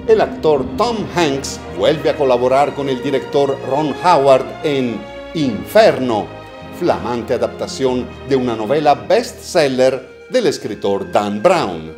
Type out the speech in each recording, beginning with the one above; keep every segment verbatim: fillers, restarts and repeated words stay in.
el actor Tom Hanks vuelve a colaborar con el director Ron Howard en Inferno, flamante adaptación de una novela bestseller del escritor Dan Brown.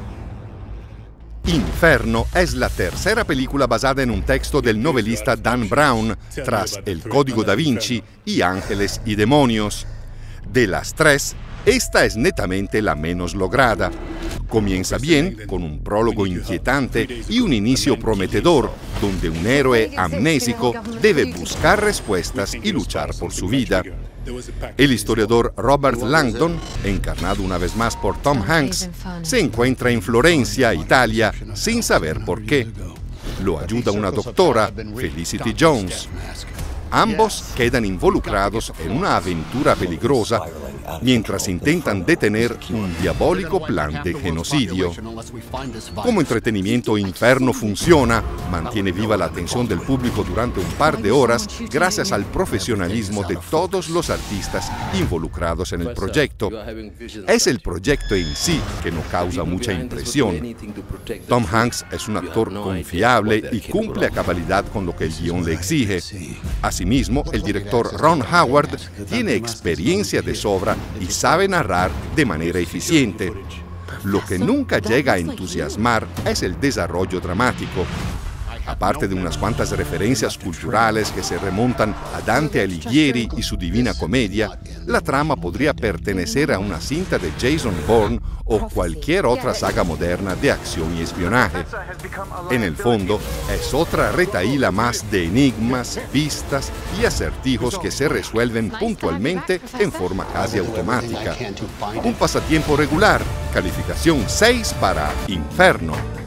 Inferno es la tercera película basada en un texto del novelista Dan Brown, tras El Código da Vinci y Ángeles y Demonios. De las tres, esta es netamente la menos lograda. Comienza bien, con un prólogo inquietante y un inicio prometedor, donde un héroe amnésico debe buscar respuestas y luchar por su vida. El historiador Robert Langdon, encarnado una vez más por Tom Hanks, se encuentra en Florencia, Italia, sin saber por qué. Lo ayuda una doctora, Felicity Jones. Ambos quedan involucrados en una aventura peligrosa mientras intentan detener un diabólico plan de genocidio. Como entretenimiento, Inferno funciona, mantiene viva la atención del público durante un par de horas gracias al profesionalismo de todos los artistas involucrados en el proyecto. Es el proyecto en sí que no causa mucha impresión. Tom Hanks es un actor confiable y cumple a cabalidad con lo que el guión le exige. Asimismo, el director Ron Howard tiene experiencia de sobra y sabe narrar de manera eficiente. Lo que nunca llega a entusiasmar es el desarrollo dramático. Aparte de unas cuantas referencias culturales que se remontan a Dante Alighieri y su Divina Comedia, la trama podría pertenecer a una cinta de Jason Bourne o cualquier otra saga moderna de acción y espionaje. En el fondo, es otra retahíla más de enigmas, pistas y acertijos que se resuelven puntualmente en forma casi automática. Un pasatiempo regular, calificación seis para Inferno.